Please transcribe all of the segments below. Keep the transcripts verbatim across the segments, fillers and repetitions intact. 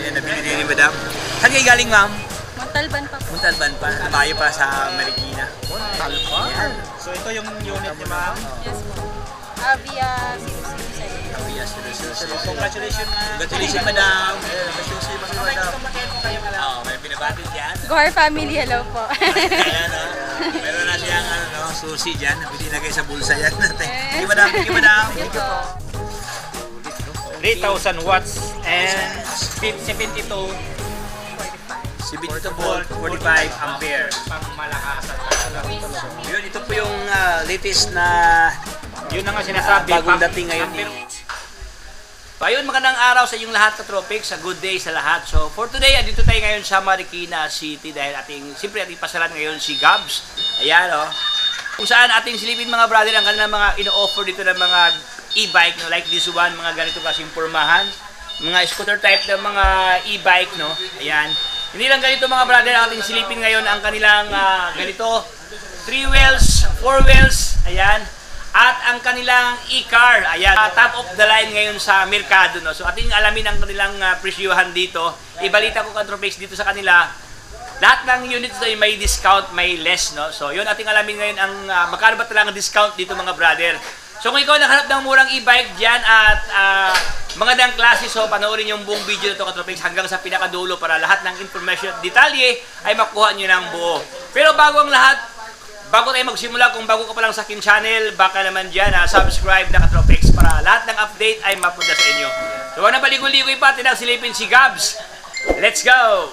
Yan, nabili din ni Madam. Saan kayo galing, ma'am? Montalban pa po. Montalban pa. Tayo pa sa Marikina. Montalban? So ito yung unit ni ma'am? Yes po. Avia zero zero seven. Avia zero zero seven. Congratulations, ma'am. Congratulations, Madam. Masusi pa si madam. Kayo nga lang. Oo, may pinabati dyan. Gore family, hello po. Ayan, oh. Meron na siyang ano, no, susi dyan. Pinilagay sa bulsa yan natin. Thank you, Madam. Thank you, Madam. Thank you po. three thousand watts and seventy-two seventy-two volt, forty-five ampere. pang malakasan. Yun, ito po yung uh, latest na Yun na nga sinasabi. uh, bagong pang- dating ngayon. ampere. So, ayun, magandang araw sa inyong lahat, ka-tropics. A good day sa lahat. So, for today, andito tayo ngayon sa Marikina City dahil ating, siyempre ating pasalan ngayon si Gabs. Ayan, oh. Kung saan ating silipin mga brother ang kanilang mga ino-offer dito ng mga e-bike, no? Like this one, mga ganito kasing pormahan. Mga scooter type ng mga e-bike, no? Ayan. Hindi lang ganito mga brother, ang ating silipin ngayon ang kanilang uh, ganito. three wheels, four wheels, ayan. At ang kanilang e-car, ayan, uh, top of the line ngayon sa merkado, no? So ating alamin ang kanilang uh, presyuhan dito. Ibalita ko ka-tropics dito sa kanila. Lahat ng units ay may discount, may less, no? So yun ating alamin ngayon ang uh, magkano ba talaga ang discount dito mga brother. So kung ikaw nakahanap ng murang e-bike dyan at uh, magandang klase, so panoorin yung buong video na ito ka-tropics hanggang sa pinakadulo para lahat ng information at detalye ay makuha nyo ng buo. Pero bago ang lahat, bago tayo magsimula, kung bago ka pa lang sa aking channel, baka naman dyan, uh, subscribe na ka-tropics para lahat ng update ay mapunta sa inyo. So huwag na paligoy-ligoy pa, tinang silipin si Gabs. Let's go!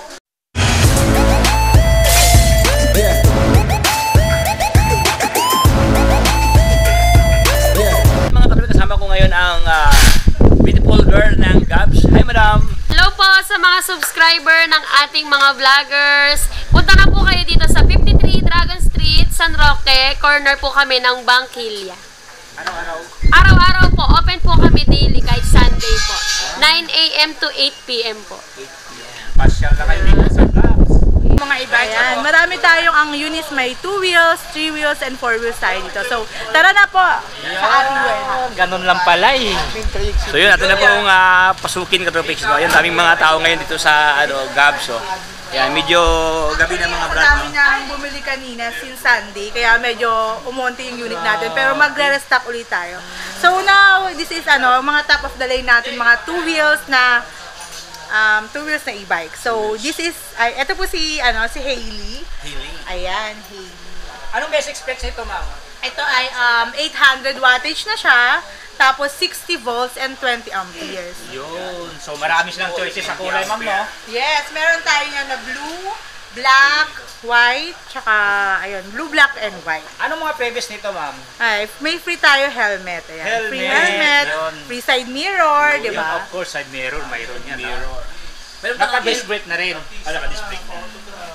Mga ka-tropics, kasama ko ngayon ang uh, beautiful girl ng Gabs. Hi, madam! Hello po sa mga subscriber ng ating mga vloggers. Punta na po kayo dito sa fifty-three Dragon Street, San Roque. Corner po kami ng Bangkilya. Araw-araw. Araw-araw po. Open po kami daily kahit Sunday po. nine A M to eight P M po. Pasyal na kayo dito sa Gabs. Mga e-bike. Ayan, marami tayong ang units, may two wheels, three wheels, and four wheels tayo dito. So, tara na po sa ating warehouse. Ganun lang pala eh. So yun, atin na pong uh, pasukin ka-tropics. No? Ayan, daming mga tao ngayon dito sa ano, Gabs. So. Ayan, medyo gabi na mga brad. Marami nang bumili kanina since Sunday, kaya medyo umonti yung unit natin. Pero magre-restock ulit tayo. So now, this is ano, mga top of the line natin, mga two wheels na um, two wheels na e-bike. So this is, ay, ito po si, ano, si Hailey. Hailey. Ayan, Hailey. Anong basic specs ito, ma'am? Ito ay um, eight hundred wattage na siya. Tapos sixty volts and twenty amperes. Yun. So marami silang choices sa kulay, ma'am, no? Yes, meron tayo niya na blue, black, white, tsaka ayun, blue, black, and white. Anong mga previous nito, ma'am? Ay, may free tayo helmet. Ayan. Helmet, Free helmet, yun. free side mirror, di Yun, ba? of course, side mirror, mayroon yan. Mirror. Meron Naka-disc brake na rin. Ah, naka-disc brake na.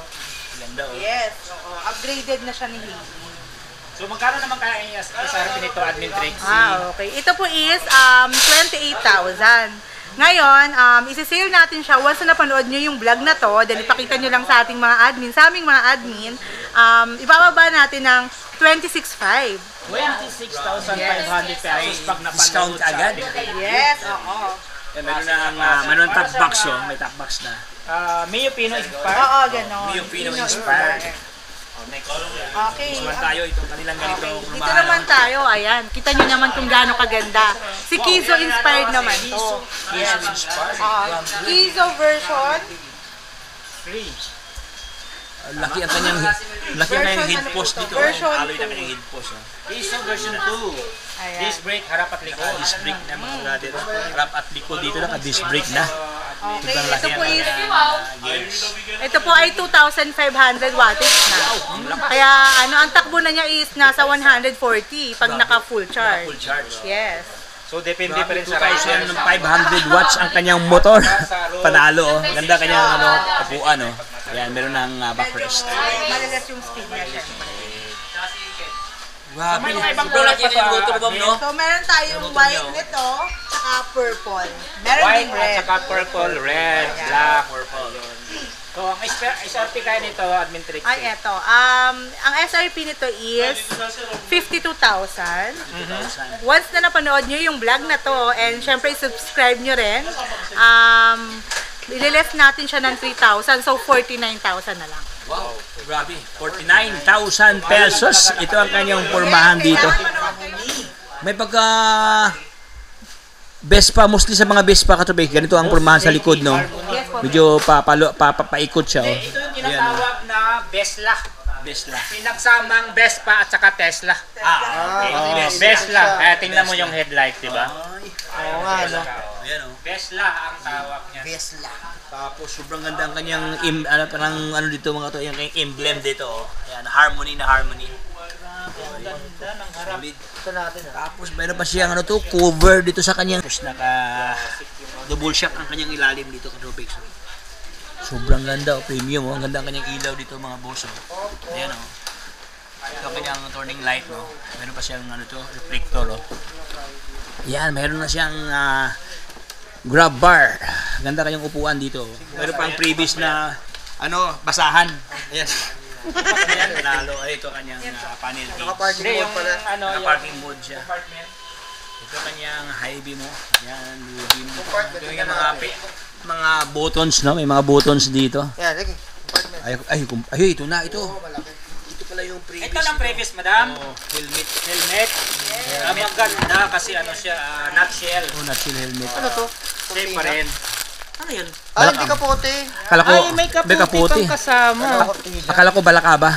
Ganda, oh. Yes, oo. Upgraded na siya ni Hailey. So magkano naman kaya yung S R P nito, Admin Trixie? Ah, okay. Ito po is um, twenty-eight thousand. Ngayon, um, isi-sale natin siya once na napanood nyo yung vlog na to, then ipakita nyo lang sa ating mga admin, sa aming mga admin, um, ibababa natin ng twenty-six thousand five hundred. twenty-six thousand five hundred pesos pag napanood Discount sa agad. atin. Yes, oo. Eh, meron na ang uh, meron ng top box, oh. May top box na. Ah, Mio Pino Inspired. Oo, gano'n. Mio Pino inspired. Okay. Naman tayo itong kanilang ganito. Okay. Dito naman tayo, ayan. Kita nyo naman kung gaano kaganda. Si Kizo inspired naman to. Yes, inspired. Uh, Kizo version. Free. Laki ang kanyang laki ang kanyang head post dito. Version Alloy na two. kanyang head post. Oh. Iso version two. Ayan. Disc brake, harap at likod. Disc brake na mga brother. Harap at likod dito naka-disc brake na. Okay, Ito ang ito laki po ang is, uh, gears. ito po ay two thousand five hundred wattage na. Kaya ano, ang takbo na niya is nasa one hundred forty pag naka full charge. Full charge. Yes. So depende pa rin two sa rider. thousand five hundred watts ang kanyang motor. Panalo, oh. Ganda kanyang ano, upuan, oh. Yan, meron ng uh, backrest. Malalas yung speed niya siya. Grabe. May mga ibang Sobrang kulay laki pa ng sa motor, Bob, no? So meron tayong white nito, saka purple. Meron White ding at red. saka purple, red, black, purple. So ang S R P kaya nito, Admin Trixie? Ay, eto. Um, ang S R P nito is fifty-two thousand. Once na napanood nyo yung vlog na to, and syempre subscribe nyo rin, um, ililess natin siya ng three thousand, so forty-nine thousand na lang. Wow, grabe. forty-nine thousand pesos. Ito ang kanyang pormahan dito. May pagka Vespa, mostly sa mga Vespa katubig, ganito ang pormahan sa likod, no? Medyo papalo, papaikot siya, oh. Ito yung tinatawag na Vesla. Vesla. Pinagsamang Vespa at saka Tesla. Ah, okay. Oh, Vesla. Vesla. Kaya tingnan mo yung headlight, di ba? Oo nga, no? Ayan, oh. Vesla ang tawag niya. Vesla. Tapos sobrang ganda ang kanyang im, ano parang ano dito mga to, yung kanyang emblem dito, oh. Ayan, harmony na harmony. Ganda ng harap. Solid. Ito natin, ah. Tapos mayroon pa siyang ano to, cover dito sa kanyang. Tapos naka double shock ang kanyang ilalim dito, katubig. So, sobrang ganda, oh, premium, oh. Ang ganda ang kanyang ilaw dito mga boss, oh. Ayan, oh. Ito ang kanyang turning light, no. Mayroon pa siyang ano to, reflector, oh. Ayan, mayroon na siyang ah, grab bar. Ganda kayong upuan dito. Meron pang previous na ano, basahan. Yes. Ayan, panalo. Ay, ito kanyang uh, panel gauge. Naka-parking Hindi, mode yung pala. ano, yung Naka-parking mode siya. compartment. Ito kanyang high beam mo. Ayan, low beam dito. Ito yung mga, pi- mga buttons, no? May mga buttons dito. Yan, lagi. Compartment. Ay, ay, kum- ay, ito na, ito. Oo, malaki. Ito pala yung previous. Ito lang previous, madam. Oh, helmet. Helmet. Ah, maganda kasi ano siya, ah, nutshell. Oh, nutshell helmet. Ano to? Safe pa rin. Ano yun? Ay, hindi ka puti. Akala ko, Ay, may kaputi, kaputi. pang kasama. Akala ko balakaba.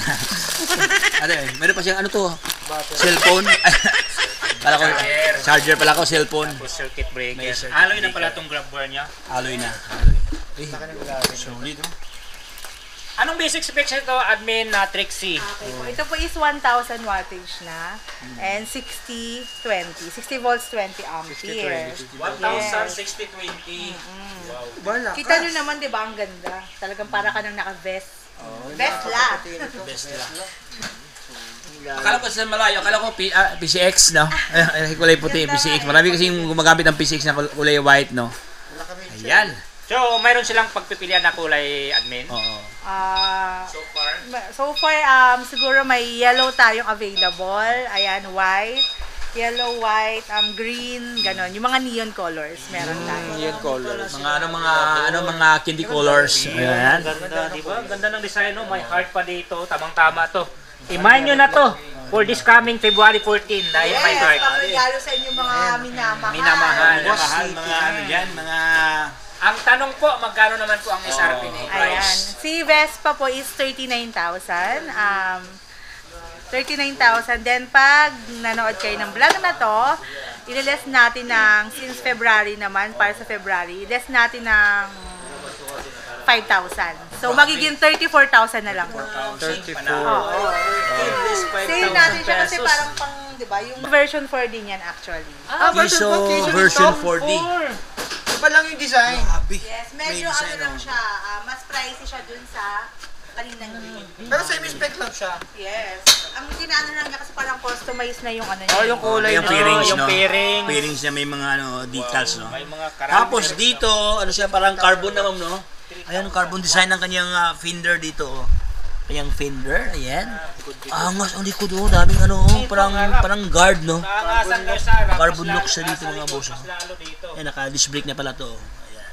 Ano eh, meron pa siyang ano to? Cellphone. Akala ko, charger pala ko, cellphone. Tapos circuit breaker. May circuit Alloy na breaker. pala itong grab bar niya. Alloy na. Alloy. Eh, solid, oh. Anong basic specs nito, admin na Trixie? Okay po. Ito po is one thousand wattage na and sixty twenty. sixty volts, twenty ampere. one thousand sixty twenty. Bala. Kita nyo naman, di ba, ang ganda. Talagang para ka nang naka-vest. Vesla. Best lang. Akala ko sa malayo, akala ko P, ah, P C X, no? Ay, ay, kulay puti, P C X. Marami kasi yung gumagamit ng P C X na kul- kulay white, no? Ayan. So, mayroon silang pagpipilian na kulay, admin? Oo. Ah, So far? ma- so far, um, siguro may yellow tayong available. Ayan, white, yellow, white, um, green, ganon. Yung mga neon colors, meron tayo. Yan colors. Mga ano, mga, ano, mga candy colors. Ayan. Ganda, di ba? Ganda ng design, no? May heart pa dito. Tamang-tama to. Imahin nyo na to for this coming February fourteen dahil may heart. Yes, pang-regalo sa inyong mga minamahal. Minamahal. Mahal, mga ano dyan, mga... Ang tanong po, magkano naman po ang S R P ni Ayan. price? Si Vespa po is thirty-nine thousand. Um, thirty-nine thousand. Then, pag nanood kayo ng vlog na to, ililess natin ng, since February naman, para sa February, ililess natin ng five thousand. So, magiging thirty-four thousand na lang po. thirty-four. Oo. Sale natin siya kasi parang pang, di ba, yung version four din yan actually. Ah, version Iso four, version version ito. four D. Iba lang yung design. Grabe. Yes, May medyo design, ano lang oh. siya, ah, mas pricey siya dun sa kaninang green. Pero semi-spec lang siya. Yes. Ang ginaano lang niya kasi parang customized na yung ano niya. Oh, yung kulay Yung na. pairings, yung no? pairings. Pairings niya may mga ano, decals, no? May mga karami. Tapos dito, ano siya, parang carbon naman, no? Ayan, carbon design ng kanyang ah, fender dito, oh. Kanyang fender, ayan. Angas ang likod, oh. Daming ano, oh. Parang, parang guard, no? Naangasan ka sa harap. Carbon mas look lalo- siya dito, mga mas boss, oh. Mas lalo dito. Ayan, naka-disc brake na pala to, oh. Ayan.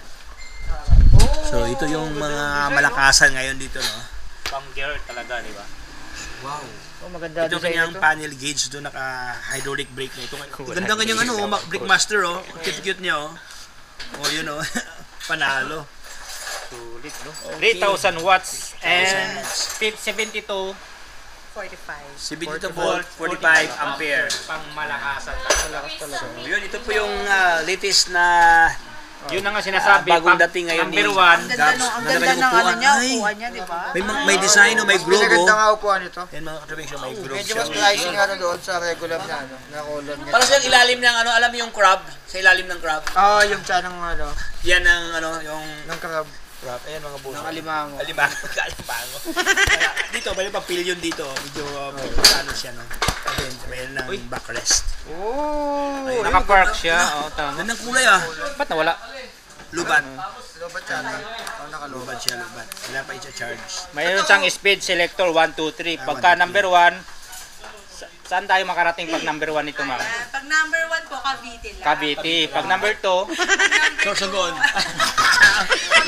So, ito yung mga malakasan ngayon dito, no? Pang gear talaga, di ba? Wow. Oh, maganda Ito design kanyang ito. panel gauge doon, naka-hydraulic brake na ito. Ganda kanyang ano, oh, Brickmaster, oh. Cute-cute niya, oh. Oh, yun, oh. Panalo. Sulit, no? three thousand watts and seventy-two forty-five. seventy-two volt, forty-five ampere. pang malakasan. So, yun, ito po yung ah, latest na Yun na nga sinasabi. Ah, bagong pag dating ngayon number ni- one, Ang ganda, no, ang Ganda ganda kayong ng ano upuan. niya, Ay. upuan niya, di ba? may, ma- may design, no, may Mas groove, pinaganda oh. nga upuan ito. Yan mga katrabing siya, may groove Medyo siya. mas pricing ano doon sa regular na ano, na color niya. Para sa ilalim ng ano, alam mo yung crab? Sa ilalim ng crab? Ah, yung siya ng ano, Yan ang ano, yung ng crab, crab. Ayan mga buso. ng alimango. Alimango, alimango. Kaya, dito, may papilyon dito. Medyo, uh, ano siya, no? Ayun, mayroon ng backrest. Oh! Ayun. naka-park siya. Oh, tama. Gandang kulay, ah. Ba't nawala? Lubat. Lobat siya. Oh, nakalobat. Lubat siya, lubat. Kailangan pa i-charge. Mayroon siyang speed selector one, two, three. Pagka number one, sa- saan tayo makarating pag number one nito, ma'am? Ayan. Pag number one po, Cavite lang. Cavite. Pag number two, Sorsogon.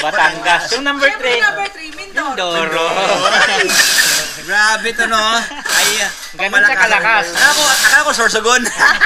Batangas. Yung number Siyempre, three, number three, Mindoro. Doro. Grabe to, no? Ay, Ganun siya kalakas. Akala ko, akala ko Sorsogon.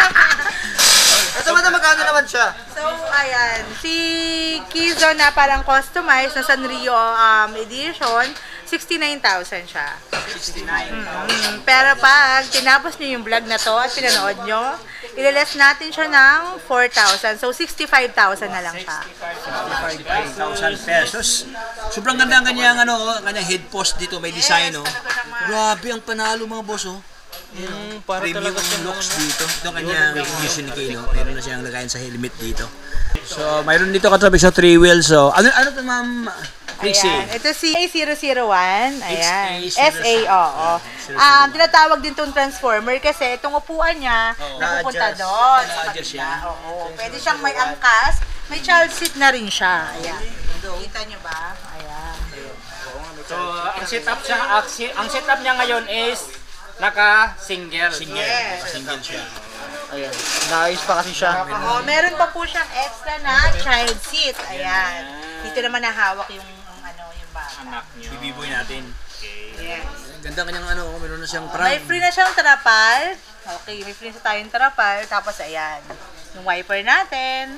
Ito ba na magkano naman siya? So, ayan. Si Kizo na parang customized na Sanrio um, edition, sixty-nine thousand siya. sixty-nine. Mm, pero pag tinapos nyo yung vlog na to at pinanood nyo, ililess natin siya ng four thousand. So, sixty-five thousand na lang siya. five thousand pesos. Sobrang ganda ang kanyang, ano, kanyang head post dito. May design, oh. Grabe ang panalo, mga boss, oh. Mm, para Premium talaga siya looks dito. Ito ang kanyang mission key, no? Meron na siyang lagayan sa helmet dito. So, mayroon dito katrapik sa three wheels. So, ano, ano ito, ma'am? Trixie. Ayan. Ito si A zero zero one. Ayan. X A S A, oo. Um, tinatawag din itong transformer kasi itong upuan niya Oo. napupunta Na-adjust. doon. sa Na-adjust siya. kabila. Oo. Pwede siyang may angkas. May child seat na rin siya. Ayan. Kita niyo ba? Ayan. So, ang setup siya, ang si- ang setup niya ngayon is naka-single. Single. Yes. Single siya. Ayan. Naayos pa kasi siya. Oo. Meron pa po siyang extra na child seat. Ayan. Dito naman nahawak yung ang ano yung bata. Anak niyo. Bibiboy natin. Yes. Ganda kanyang ano, meron na siyang May prank. free na siyang trapal. Okay, may free na tayong trapal. Tapos ayan, yung wiper natin.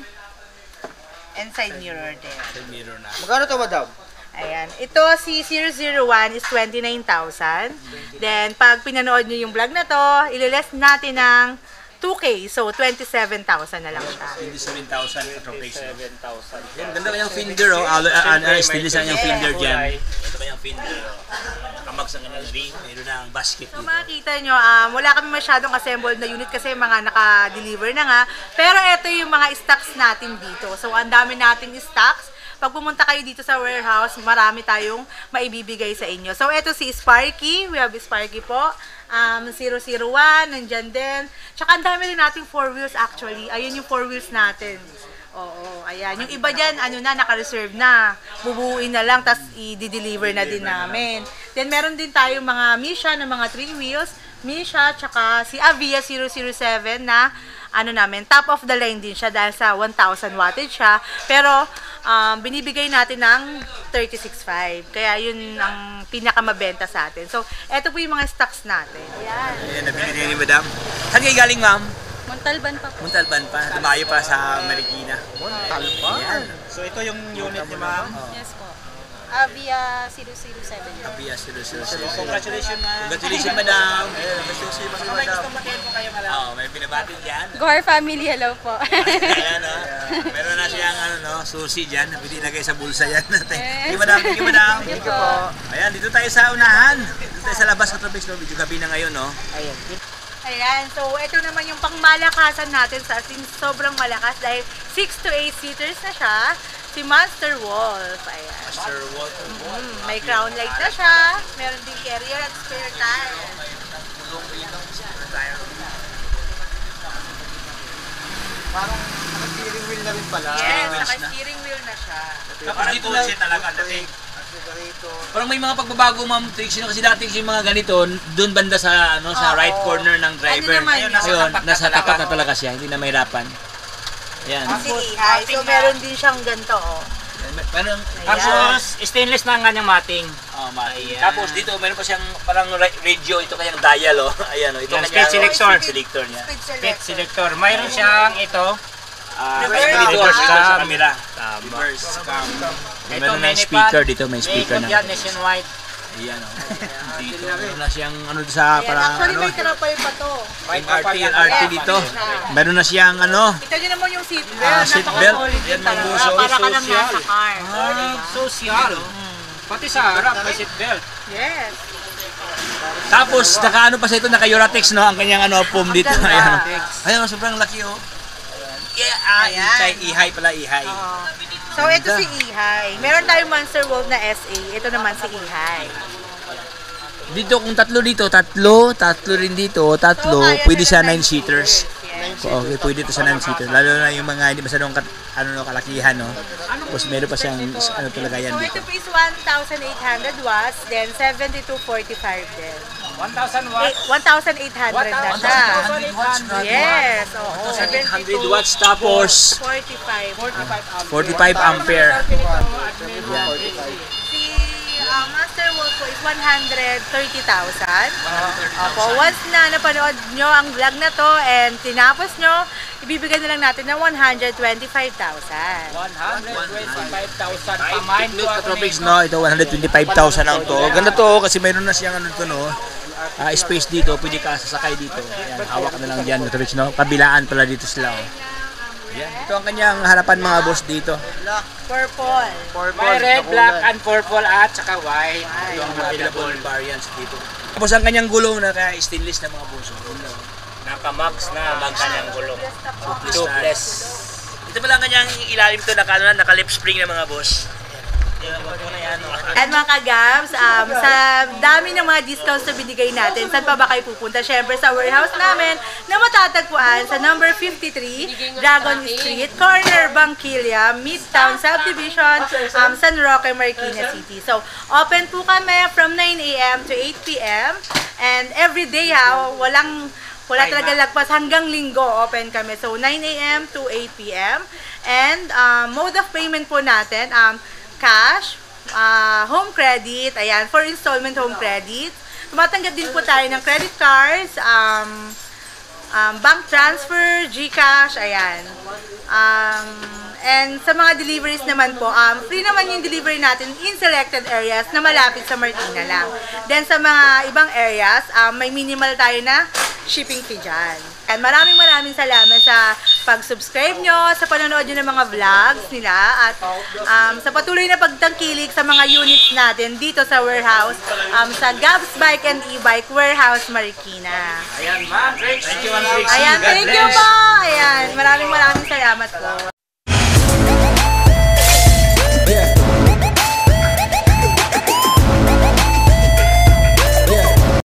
And side mirror din. Sa mirror na. Magkano to, madam? Ayan. Ito si zero zero one is twenty-nine thousand. Then, pag pinanood nyo yung vlog na to, ililess natin ng two K. So, twenty-seven thousand na lang siya. twenty-seven thousand katropics. seven thousand. Yan, ganda kanyang finger, oh. Alo, uh, uh, stilis ang kanyang finger dyan. Kulay. Ito kanyang finger, oh. Kamag sa kanyang ring. Meron na ang basket So dito. makikita nyo, um, wala kami masyadong assembled na unit kasi mga naka-deliver na nga. Pero ito yung mga stocks natin dito. So ang dami nating stocks. Pag pumunta kayo dito sa warehouse, marami tayong maibibigay sa inyo. So ito si Sparky. We have Sparky po. Um, zero zero one, nandyan din. Tsaka ang dami rin nating four wheels actually. Ayun yung four wheels natin. Oo, ayan. Yung iba dyan, ano na, naka-reserve na. Bubuuin na lang, tapos i-deliver na din namin. Then, meron din tayong mga Misha na mga three wheels. Misha, tsaka si Avia zero zero seven na, ano namin, top of the line din siya dahil sa one thousand wattage siya. Pero, um, binibigay natin ng thirty-six point five. Kaya, yun ang pinakamabenta sa atin. So, eto po yung mga stocks natin. Ayan. Ayan, nabili niya ni Madam. Saan kayo galing, ma'am? Montalban pa po. Muntalban pa. Tumayo pa sa Marikina. Ayan. So, ito yung unit ni ma'am. Yes po. Avia zero zero seven. Abia, silo, silo, silo. Congratulations, ma'am. Congratulations, Madam. Ayun, may susi pa si Kung may madam. gusto matempo kayo, madam. Oo, may binabati dyan. Gore family, hello po. Ayan, oh. Meron na siyang ano, no, susi dyan. Pwede ilagay sa bulsa yan. Thank you, Madam. Thank you, Madam. Thank you po. Ayan, dito tayo sa unahan. Dito tayo sa labas sa Tropics, no? Medyo gabi na ngayon, no? Ayan. Ayan, so ito naman yung pangmalakasan natin sa ating sobrang malakas dahil six to eight seaters na siya. Si Monster Wolf. Ayan. Master Walter. Mm, may crown light na siya. Meron din carrier at spare tire. Parang naka-steering wheel na rin pala. Yes, naka-steering wheel na siya. Tapos dito na siya talaga dating. Accelerator. Parang may mga pagbabago, Ma'am Trixie, no? Kasi dati yung mga ganito, doon banda sa ano sa Oo. right corner ng driver. Ano naman Ayun, yun? nasa, Ayun, tapat, nasa tapat na talaga siya, hindi na mahirapan. Ayan. Si Ihay. So meron din siyang ganito, oh. Parang, Tapos, stainless na ang kanyang mating. oh, ma- Ayan. Tapos dito, meron pa siyang parang ra- radio, ito kanyang dial, oh. Ayan, oh. Ito Yan, kanyang speed selector. speed selector niya. Speed Speed selector. selector. Mayroon siyang ito. Ah, Reverse dito, cam. dito sa camera. Tama. Reverse cam. Ito, Meron na mini speaker pan. dito, may speaker May na. yan, nationwide. Ayan, oh. Dito, meron na siyang ano sa Ayan, parang actually ano, may trapal pa to. May yung R T, kapal yan. yung R T Yes, dito. yes. Meron na siyang ano, Ito din naman yung seat belt. Ah, seat belt. Napaka-solid Yan, din talaga. mabuso. Para ka nang Social. nasa car. Ah, social. Pati sa harap, may seatbelt. Yes. tapos naka ano pa sa ito, naka Uratex, no, ang kanyang ano foam dito. ganda. Ayan. Ayan, oh, sobrang laki, oh. Yeah, ah, Ayan. ihay, ihay pala, ihay. Oo. So ito si Ihay. Meron tayong Monster Wolf na S A. Ito naman si Ihay. Dito kung tatlo dito, tatlo, tatlo rin dito, tatlo, So, kaya pwede nila siya nine nine seaters. Yes. Okay, pwede ito sa nine seaters. Lalo na yung mga hindi masyadong kat, ano no, kalakihan, no. Tapos meron pa siyang ano talaga yan So dito. ito po is one thousand eight hundred watts, then seventy-two forty-five din. one thousand Eh, watts. one thousand eight hundred na siya. Yes, oo. eight hundred watts tapos forty-five. forty-five ampere. Si uh, Master Wolf po is one hundred thirty thousand. Opo, once na napanood nyo ang vlog na to and tinapos nyo, ibibigay na lang natin ng one hundred twenty-five thousand. one hundred twenty-five thousand pamain to ako Tropics, no, ito one hundred twenty-five thousand lang to. Ganda to kasi mayroon na siyang ano to, no. Ah, space dito, pwede ka sasakay dito. Ayan, hawak ka na lang diyan, Tropics, no. Kabilaan pala dito sila, oh. Ayan, ito ang kanyang harapan mga boss dito. Purple. May red, black, and purple at saka white. Ito ang available variants dito. Tapos ang kanyang gulong na kaya stainless na mga boss. Naka-max na ang kanyang gulong. Tubeless. Ito pala ang kanyang ilalim to, naka, ano, naka lip spring na mga boss. At mga kagams, um, sa dami ng mga discounts na binigay natin, saan pa ba kayo pupunta? Siyempre sa warehouse namin na matatagpuan sa number fifty-three, Dragon Street, corner Bangkilya, Midtown Subdivision, um, San Roque, Marikina City. So, open po kami from nine A M to eight P M and every day ha, walang wala talaga lagpas hanggang linggo open kami. So, nine A M to eight P M and um, mode of payment po natin, um, cash, uh, home credit, ayan, for installment home credit. Tumatanggap din po tayo ng credit cards, um, um, bank transfer, GCash, ayan. Um, and sa mga deliveries naman po, um, free naman yung delivery natin in selected areas na malapit sa Marikina lang. Then sa mga ibang areas, um, may minimal tayo na shipping fee dyan. And maraming maraming salamat sa pag-subscribe nyo, sa panonood nyo ng mga vlogs nila, at um, sa patuloy na pagtangkilik sa mga units natin dito sa warehouse, um, sa Gabs Bike and E-Bike Warehouse Marikina. Ayan, ma'am. Thank you, ma'am. Ayan, thank you po! Ayan, maraming maraming salamat po.